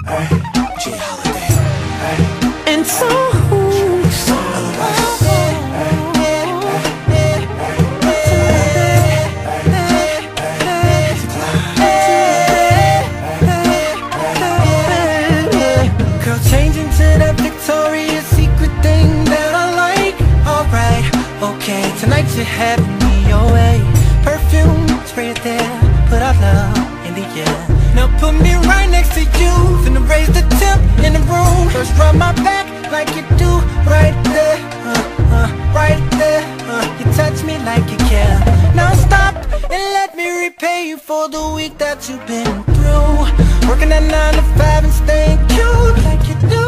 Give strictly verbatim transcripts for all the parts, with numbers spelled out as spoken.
G Holiday. And so girl, changing to that Victoria's Secret thing that I like. Alright, okay, tonight you're having me your way. Perfume, spray it there, put our love in the air. Now put me right next to you, finna raise the temp in the room. First rub my back like you do, right there, uh, uh, right there, uh, you touch me like you care. Now stop and let me repay you for the week that you've been through. Working at nine to five and staying cute like you do.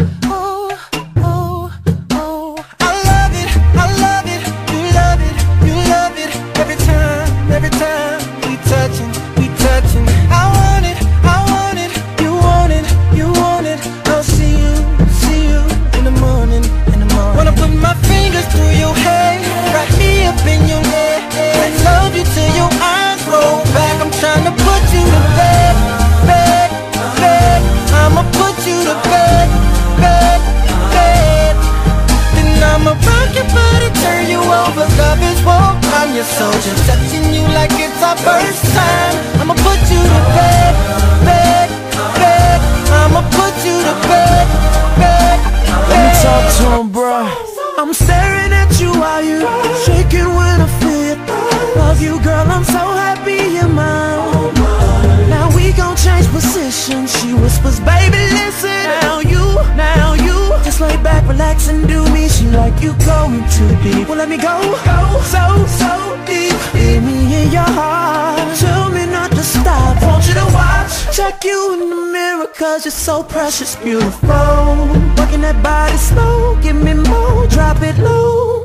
Oh, oh, oh, I love it, I love it, you love it, you love it. Every time, every time we touching, we touching. I want it, I want it, you want it, you want it. I'll see you, see you in the morning, in the morning. Wanna put my fingers through your hair, right me up in your neck, and love you till your eyes roll back. I'm trying to put you to bed, bed, bed. I'ma put you to bed, bed, bed. Then I'ma rock your body, turn you over. Love is war, I'm your soldier, touching you like it's our first time. I'ma put you to bed, bed, bed. I'ma put you to bed, bed, bed. Let me talk to him, bro. I'm staring at you while you shaking when I fit. Love you, girl, I'm so happy you're mine. Now we gon' change positions. She whispers, baby, listen. Now you, now you just lay back, relax and do me. She like you going too deep. Well, let me go, go so, so deep. Hit me in your heart, tell me not to stop. Want you to watch, check you in the mirror, cause you're so precious, beautiful. Working that body slow, give me more, drop it low.